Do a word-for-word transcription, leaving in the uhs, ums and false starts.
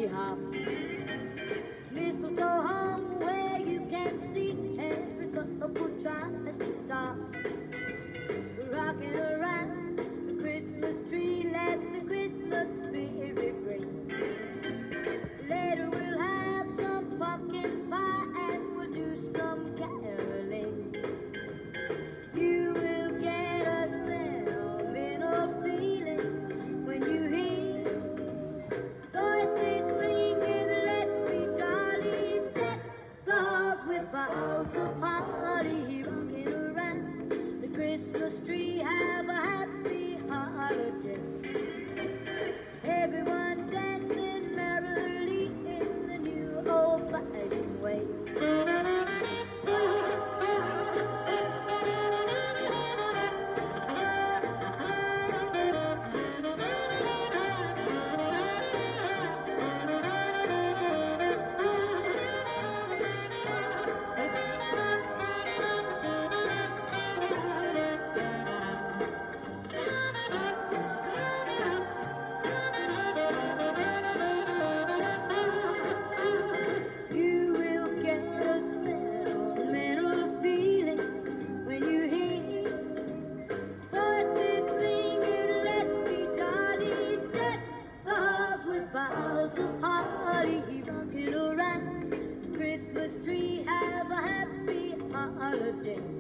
hop. Mistletoe hung where you can see every couple tries to stop. Rocking around the Christmas tree, let the Christmas spirit ring. Later we'll have some pumpkin pie and we'll do some caroling. You will get a sentimental feeling when you hear voices singing, let's be jolly, deck the halls with boughs of holly. Rocking around the Christmas tree, have a happy holiday. Everyone dancing merrily in the new old-fashioned way. Boughs of holly, rocking around the Christmas tree, have a happy holiday.